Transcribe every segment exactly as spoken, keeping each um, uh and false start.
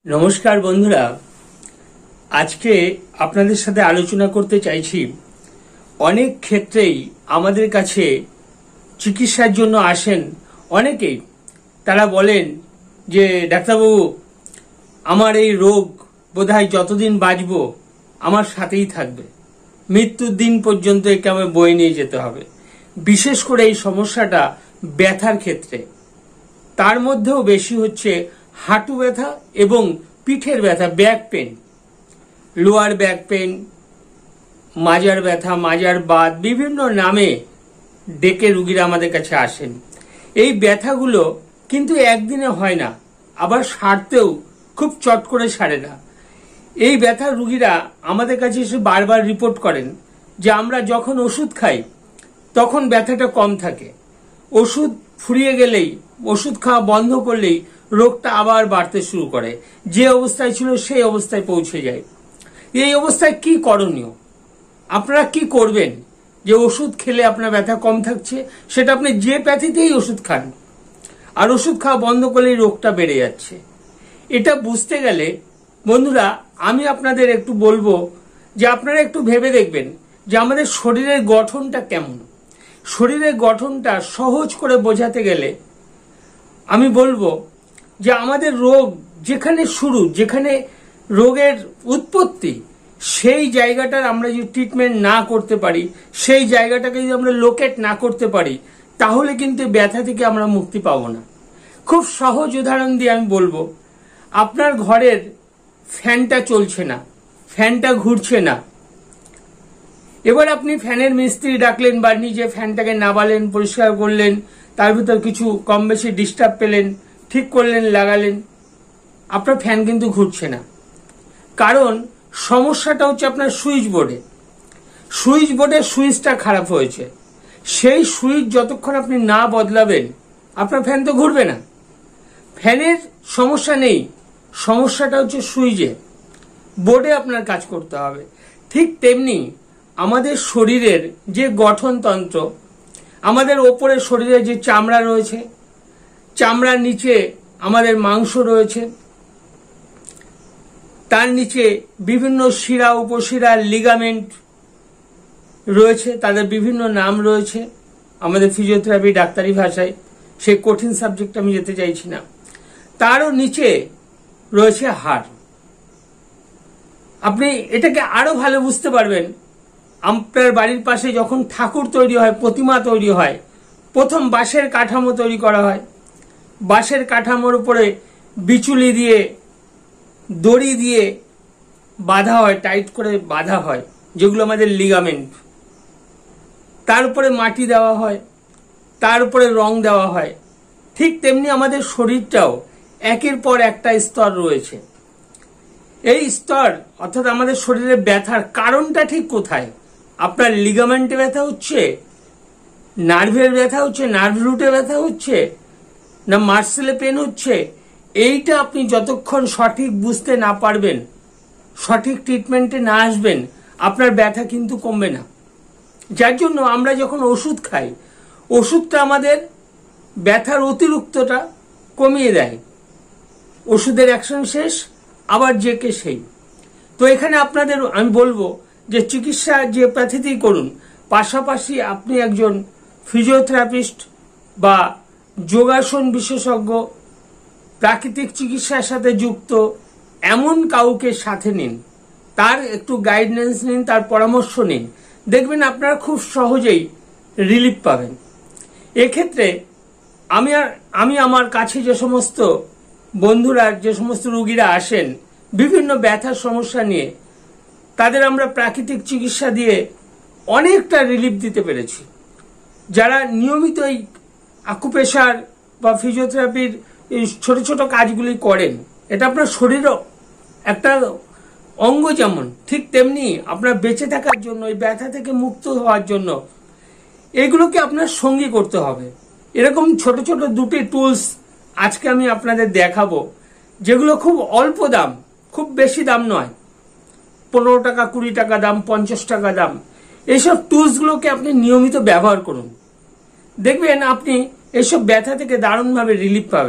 নমস্কার বন্ধুরা, আজকে আপনাদের সাথে আলোচনা করতে চাইছি। অনেক ক্ষেত্রেই আমাদের কাছে চিকিৎসার জন্য আসেন অনেকেই। তারা বলেন যে ডাক্তারবাবু, আমার এই রোগ বোধহয় যতদিন বাঁচব আমার সাথেই থাকবে, মৃত্যুর দিন পর্যন্ত একে আমায় বয়ে নিয়ে যেতে হবে। বিশেষ করে এই সমস্যাটা ব্যথার ক্ষেত্রে, তার মধ্যেও বেশি হচ্ছে হাঁটু ব্যথা এবং পিঠের ব্যথা, back pain, lower back pain, মাজার ব্যথা, মাজার বাত, বিভিন্ন নামে ডেকে রুগীরা আমাদের কাছে আসেন। এই ব্যথাগুলো কিন্তু একদিনে হয় না, আবার সারতেও খুব চট করে সারে না। এই ব্যথার রুগীরা আমাদের কাছে এসে বারবার রিপোর্ট করেন যে আমরা যখন ওষুধ খাই তখন ব্যথাটা কম থাকে, ওষুধ ফুরিয়ে গেলেই, ওষুধ খাওয়া বন্ধ করলেই রোগটা আবার বাড়তে শুরু করে, যে অবস্থায় ছিল সেই অবস্থায় পৌঁছে যায়। এই অবস্থায় কি করণীয়, আপনারা কি করবেন? যে ওষুধ খেলে আপনার ব্যথা কম থাকছে, সেটা আপনি যে প্যাথিতেই ওষুধ খান, আর ওষুধ খাওয়া বন্ধ করলেই রোগটা বেড়ে যাচ্ছে। এটা বুঝতে গেলে বন্ধুরা আমি আপনাদের একটু বলবো যে আপনারা একটু ভেবে দেখবেন যে আমাদের শরীরের গঠনটা কেমন। শরীরের গঠনটা সহজ করে বোঝাতে গেলে আমি বলবো যে আমাদের রোগ যেখানে শুরু, যেখানে রোগের উৎপত্তি, সেই জায়গাটার আমরা যদি ট্রিটমেন্ট না করতে পারি, সেই জায়গাটাকে যদি আমরা লোকেট না করতে পারি, তাহলে কিন্তু ব্যথা থেকে আমরা মুক্তি পাবো না। খুব সহজ উদাহরণ দিয়ে আমি বলবো, আপনার ঘরের ফ্যানটা চলছে না, ফ্যানটা ঘুরছে না। এবার আপনি ফ্যানের মিস্ত্রি ডাকলেন বা নিজে ফ্যানটাকে নামালেন, পরিষ্কার করলেন, তার ভিতর কিছু কম বেশি ডিস্টার্ব পেলেন, ঠিক করলেন, লাগালেন, আপনার ফ্যান কিন্তু ঘুরছে না। কারণ সমস্যাটা হচ্ছে আপনার সুইচ বোর্ডে। সুইচ বোর্ডের সুইচটা খারাপ হয়েছে, সেই সুইচ যতক্ষণ আপনি না বদলাবেন আপনার ফ্যান তো ঘুরবে না। ফ্যানের সমস্যা নেই, সমস্যাটা হচ্ছে সুইচে, বোর্ডে আপনার কাজ করতে হবে। ঠিক তেমনি আমাদের শরীরের যে গঠনতন্ত্র, আমাদের ওপরে শরীরে যে চামড়া রয়েছে, চামড়ার নিচে আমাদের মাংস রয়েছে, তার নিচে বিভিন্ন শিরা, উপশিরা, লিগামেন্ট রয়েছে, তাদের বিভিন্ন নাম রয়েছে আমাদের ফিজিওথেরাপি ডাক্তারি ভাষায়, সেই কঠিন সাবজেক্ট আমি যেতে চাইছি না। তারও নিচে রয়েছে হাড়। আপনি এটাকে আরো ভালো বুঝতে পারবেন, আপনার বাড়ির পাশে যখন ঠাকুর তৈরি হয়, প্রতিমা তৈরি হয়, প্রথম বাঁশের কাঠামো তৈরি করা হয়, বাঁশের কাঠামোর উপরে বিচুলি দিয়ে, দড়ি দিয়ে বাঁধা হয়, টাইট করে বাঁধা হয়, যেগুলো আমাদের লিগামেন্ট। তার উপরে মাটি দেওয়া হয়, তার উপরে রং দেওয়া হয়। ঠিক তেমনি আমাদের শরীরটাও একের পর একটা স্তর রয়েছে। এই স্তর অর্থাৎ আমাদের শরীরে ব্যথার কারণটা ঠিক কোথায়? আপনার লিগামেন্টে ব্যথা হচ্ছে, নার্ভের ব্যথা হচ্ছে, নার্ভ রুটে ব্যথা হচ্ছে, না মাসেলে পেন হচ্ছে? এইটা আপনি যতক্ষণ সঠিক বুঝতে না পারবেন, সঠিক ট্রিটমেন্টে না আসবেন, আপনার ব্যথা কিন্তু কমবে না। যার জন্য আমরা যখন ওষুধ খাই, ওষুধটা আমাদের ব্যথার অতিরিক্তটা কমিয়ে দেয়। ওষুধের অ্যাকশন শেষ, আবার যে কে সেই। তো এখানে আপনাদের আমি বলবো যে চিকিৎসা যে প্যাথিতেই করুন, পাশাপাশি আপনি একজন ফিজিওথেরাপিস্ট বা যোগাসন বিশেষজ্ঞ, প্রাকৃতিক চিকিৎসার সাথে যুক্ত এমন কাউকে সাথে নিন, তার একটু গাইডেন্স নিন, তার পরামর্শ নিন, দেখবেন আপনারা খুব সহজেই রিলিফ পাবেন। এক্ষেত্রে আমি আর আমি আমার কাছে যে সমস্ত বন্ধুরা, যে সমস্ত রোগীরা আসেন বিভিন্ন ব্যথার সমস্যা নিয়ে, তাদের আমরা প্রাকৃতিক চিকিৎসা দিয়ে অনেকটা রিলিফ দিতে পেরেছি। যারা নিয়মিত এই আকুপ্রেশার বা ফিজিওথেরাপির এই ছোট ছোট কাজগুলি করেন, এটা আপনার শরীরও একটা অঙ্গ, যেমন ঠিক তেমনি আপনার বেঁচে থাকার জন্য, এই ব্যথা থেকে মুক্ত হওয়ার জন্য এগুলোকে আপনার সঙ্গী করতে হবে। এরকম ছোট ছোট দুটি টুলস আজকে আমি আপনাদের দেখাবো, যেগুলো খুব অল্প দাম, খুব বেশি দাম নয়, পনেরো টাকা, কুড়ি টাকা দাম, পঞ্চাশ টাকা দাম। এইসব টুলসগুলোকে আপনি নিয়মিত ব্যবহার করুন, দেখবেন আপনি এইসব ব্যথা থেকে দারুণভাবে রিলিফ পাবেন।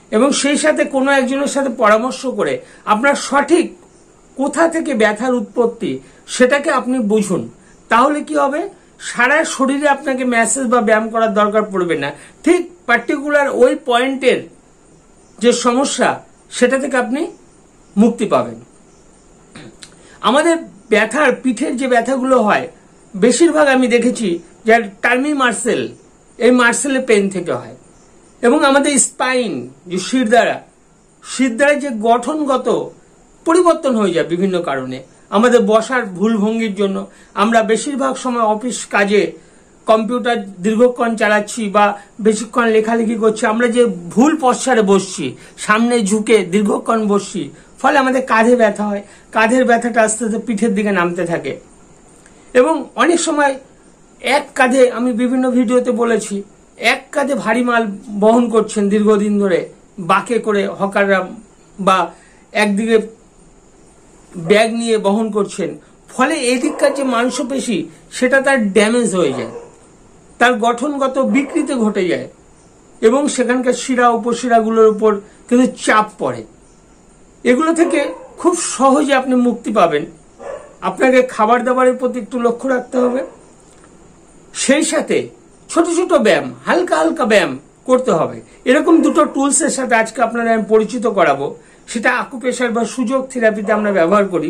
এবং সেই সাথে কোনো একজনের সাথে পরামর্শ করে আপনার সঠিক কোথা থেকে ব্যথার উৎপত্তি সেটাকে আপনি বুঝুন। তাহলে কি হবে, সারা শরীরে আপনাকে ম্যাসেজ বা ব্যায়াম করার দরকার পড়বে না, ঠিক পার্টিকুলার ওই পয়েন্টের যে সমস্যা সেটা থেকে আপনি মুক্তি পাবেন। আমাদের ব্যথার পিঠের যে ব্যথাগুলো হয় বেশিরভাগ আমি দেখেছি যে টার্মি মার্সেল, এই মার্সেলের পেন থেকে হয়। এবং আমাদের স্পাইন যে শিরদাঁড়া, শিরদাঁড়ার যে গঠনগত পরিবর্তন হয়ে যায় বিভিন্ন কারণে, আমাদের বসার ভুল ভঙ্গির জন্য। আমরা বেশিরভাগ সময় অফিস কাজে কম্পিউটার দীর্ঘক্ষণ চালাচ্ছি বা বেশিক্ষণ লেখালেখি করছি, আমরা যে ভুল পশ্চারে বসছি, সামনে ঝুঁকে দীর্ঘক্ষণ বসছি, ফলে আমাদের কাঁধে ব্যথা হয়। কাঁধের ব্যথাটা আস্তে আস্তে পিঠের দিকে নামতে থাকে। এবং অনেক সময় এক কাঁধে, আমি বিভিন্ন ভিডিওতে বলেছি, এক কাঁধে ভারী মাল বহন করছেন দীর্ঘদিন ধরে বাঁকে করে হকাররা, বা একদিকে ব্যাগ নিয়ে বহন করছেন, ফলে এদিককার যে মাংসপেশি সেটা তার ড্যামেজ হয়ে যায়, তার গঠনগত বিকৃতি ঘটে যায় এবং সেখানকার শিরা উপশিরাগুলোর উপর কিন্তু চাপ পড়ে। এগুলো থেকে খুব সহজে আপনি মুক্তি পাবেন। আপনাকে খাবার দাবারের প্রতি একটু লক্ষ্য রাখতে হবে, সেই সাথে ছোট ছোট ব্যায়াম, হালকা হালকা ব্যায়াম করতে হবে। এরকম দুটো টুলসের সাথে আজকে আপনাদের আমি পরিচিত করাবো, সেটা আকুপ্রেশার বা সুযোগ থেরাপিতে আমরা ব্যবহার করি।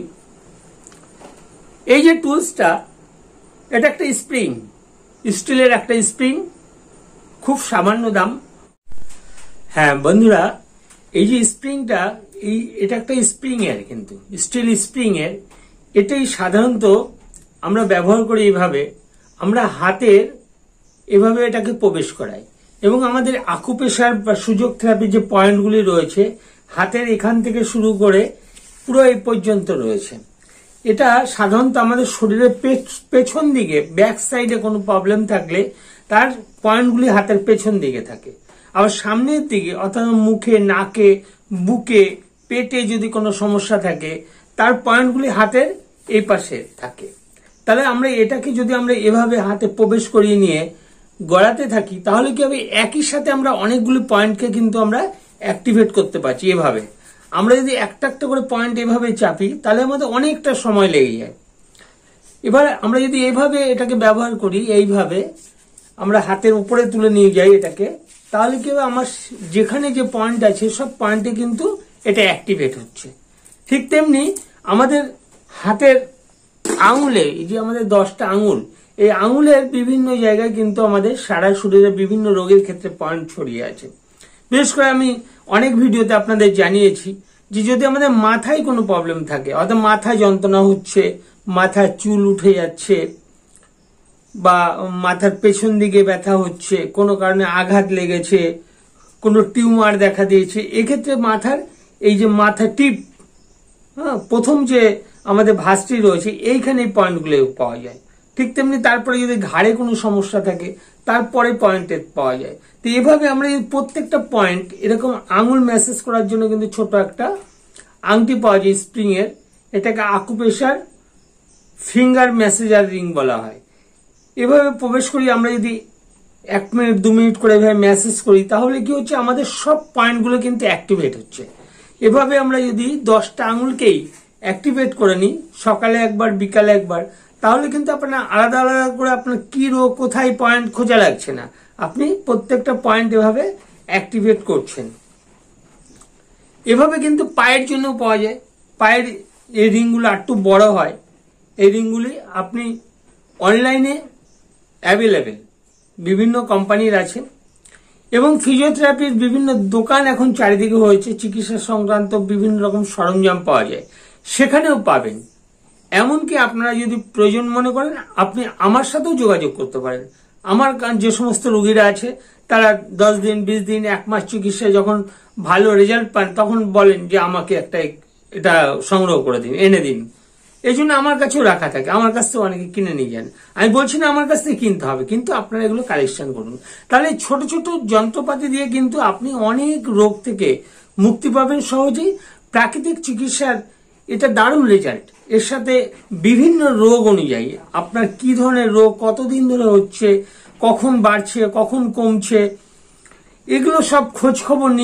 এই যে টুলসটা, এটা একটা স্প্রিং, স্টিলের একটা স্প্রিং, খুব সামান্য দাম। হ্যাঁ বন্ধুরা, এই যে স্প্রিংটা, এই এটা একটা স্প্রিং এর, কিন্তু স্টিল স্প্রিং এর। এটাই সাধারণত আমরা ব্যবহার করি এইভাবে, আমরা হাতের এভাবে এটাকে প্রবেশ করাই এবং আমাদের আকুপ্রেশার বা সুযোগ থেরাপির যে পয়েন্টগুলি রয়েছে হাতের এখান থেকে শুরু করে পুরো এই পর্যন্ত রয়েছে। এটা সাধারণত আমাদের শরীরের পেছন দিকে, ব্যাক সাইডে কোনো প্রবলেম থাকলে তার পয়েন্টগুলি হাতের পেছন দিকে থাকে। আবার সামনের দিকে অর্থাৎ মুখে, নাকে, বুকে, পেটে যদি কোনো সমস্যা থাকে তার পয়েন্টগুলি হাতের এই পাশে থাকে। তাহলে আমরা এটাকে যদি আমরা এভাবে হাতে প্রবেশ করিয়ে নিয়ে গড়াতে থাকি, তাহলে কি হবে, একই সাথে আমরা অনেকগুলি পয়েন্টকে কিন্তু আমরা অ্যাক্টিভেট করতে পারছি। এভাবে আমরা যদি একটা একটা করে পয়েন্ট এভাবে চাপি তাহলে আমাদের অনেকটা সময় লেগে যায়। এবার আমরা যদি এইভাবে এটাকে ব্যবহার করি, এইভাবে আমরা হাতের উপরে তুলে নিয়ে যাই এটাকে, তাহলে কি হবে, আমার যেখানে যে পয়েন্ট আছে সব পয়েন্টে কিন্তু এটা অ্যাক্টিভেট হচ্ছে। ঠিক তেমনি আমাদের হাতের আঙুলে, এই যে আমাদের দশটা আঙুল, এই আঙুলের বিভিন্ন জায়গায় কিন্তু আমাদের সারা শরীরে বিভিন্ন রোগের ক্ষেত্রে পয়েন্ট ছড়িয়ে আছে। বিশেষ করে আমি অনেক ভিডিওতে আপনাদের জানিয়েছি যে যদি আমাদের মাথায় কোনো প্রবলেম থাকে, অর্থাৎ মাথা যন্ত্রণা হচ্ছে, মাথার চুল উঠে যাচ্ছে, বা মাথার পেছন দিকে ব্যথা হচ্ছে, কোনো কারণে আঘাত লেগেছে, কোনো টিউমার দেখা দিয়েছে, এক্ষেত্রে মাথার এই যে মাথা টিপ, হ্যাঁ, প্রথম যে আমাদের ভাঁজটি রয়েছে এইখানে এই পয়েন্টগুলো পাওয়া যায়। ঠিক তেমনি তারপরে যদি ঘাড়ে কোনো সমস্যা থাকে তারপরে পয়েন্টে পাওয়া যায়। তো এভাবে আমরা এই প্রত্যেকটা পয়েন্ট এরকম আঙুল ম্যাসেজ করার জন্য কিন্তু ছোট একটা আংটি পাওয়া যায় স্প্রিং এর, এটাকে আকুপ্রেশার ফিঙ্গার ম্যাসেজার রিং বলা হয়। এভাবে প্রবেশ করি আমরা, যদি এক মিনিট দু মিনিট করে এভাবে ম্যাসেজ করি তাহলে কি হচ্ছে, আমাদের সব পয়েন্টগুলো কিন্তু অ্যাক্টিভেট হচ্ছে। এভাবে আমরা যদি দশটা আঙুলকেই অ্যাক্টিভেট করে নিই, সকালে একবার বিকালে একবার, তাহলে কিন্তু আপনার আলাদা আলাদা করে আপনার কি রোগ কোথায় পয়েন্ট খোঁজা লাগছে না, আপনি প্রত্যেকটা পয়েন্ট এভাবে অ্যাক্টিভেট করছেন। এভাবে কিন্তু পায়ের জন্য পাওয়া যায়, পায়ের এই রিংগুলো একটু বড় হয়, এই রিংগুলি আপনি অনলাইনে অ্যাভেলেবেল বিভিন্ন কোম্পানির আছে এবং ফিজিওথেরাপির বিভিন্ন দোকান এখন চারিদিকে হয়েছে, চিকিৎসা সংক্রান্ত বিভিন্ন রকম সরঞ্জাম পাওয়া যায়, সেখানেও পাবেন। এমনকি আপনারা যদি প্রয়োজন মনে করেন আপনি আমার সাথেও যোগাযোগ করতে পারেন। আমার যে সমস্ত রোগীরা আছে তারা দশ দিন বিশ দিন এক মাস চিকিৎসায় যখন ভালো রেজাল্ট পান তখন বলেন যে আমাকে একটা এটা সংগ্রহ করে দিন, এনে দিন। এই জন্য আমার কাছেও রাখা থাকে, আমার কাছ থেকে অনেকে কিনে নিয়ে যান। আমি বলছি না আমার কাছ থেকে কিনতে হবে, কিন্তু আপনারা এগুলো কালেকশন করুন। তাহলে ছোট ছোট যন্ত্রপাতি দিয়ে কিন্তু আপনি অনেক রোগ থেকে মুক্তি পাবেন সহজেই। প্রাকৃতিক চিকিৎসার এটা দারুণ রেজাল্ট। এর সাথে বিভিন্ন রোগ অনুযায়ী আপনার কি ধরনের রোগ কতদিন ধরে হচ্ছে, কখন বাড়ছে কখন কমছে, এগুলো সব খোঁজ খবর নিয়ে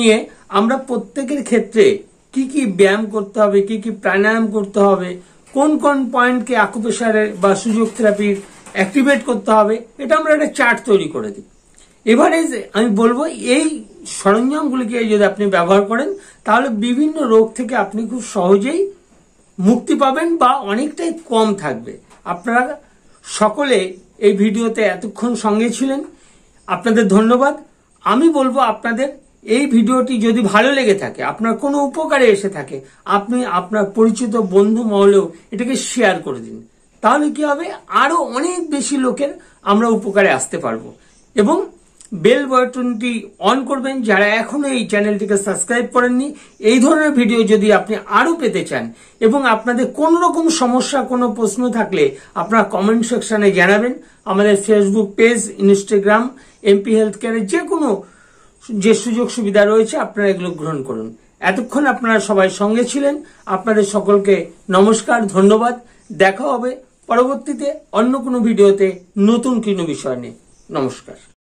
আমরা প্রত্যেকের ক্ষেত্রে কি কি ব্যায়াম করতে হবে, কি কি প্রাণায়াম করতে হবে, কোন কোন পয়েন্টকে আকুপ্রেশারের বা সুযোগ থেরাপির অ্যাক্টিভেট করতে হবে, এটা আমরা একটা চার্ট তৈরি করে দিই। এবারে আমি বলবো এই সরঞ্জামগুলিকে যদি আপনি ব্যবহার করেন তাহলে বিভিন্ন রোগ থেকে আপনি খুব সহজেই মুক্তি পাবেন বা অনেকটাই কম থাকবে। আপনারা সকলে এই ভিডিওতে এতক্ষণ সঙ্গে ছিলেন, আপনাদের ধন্যবাদ। আমি বলবো আপনাদের এই ভিডিওটি যদি ভালো লেগে থাকে, আপনার কোনো উপকারে এসে থাকে, আপনি আপনার পরিচিত বন্ধু মহলেও এটাকে শেয়ার করে দিন। তাহলে কি হবে, আরো অনেক বেশি লোকের আমরা উপকারে আসতে পারবো। এবং বেল বাটনটি অন করবেন যারা এখনো এই চ্যানেলটিকে সাবস্ক্রাইব করেননি। এই ধরনের ভিডিও যদি আপনি আরো পেতে চান এবং আপনাদের কোন রকম সমস্যা, কোনো প্রশ্ন থাকলে আপনারা কমেন্ট সেকশনে জানাবেন। আমাদের Facebook page, Instagram, MP health কেয়ারের যে কোনো যে সুযোগ সুবিধা রয়েছে আপনারা এগুলো গ্রহণ করুন। এতক্ষণ আপনারা সবাই সঙ্গে ছিলেন, আপনাদের সকলকে নমস্কার, ধন্যবাদ। দেখা হবে পরবর্তীতে অন্য কোনো ভিডিওতে নতুন কোনো বিষয় নিয়ে। নমস্কার।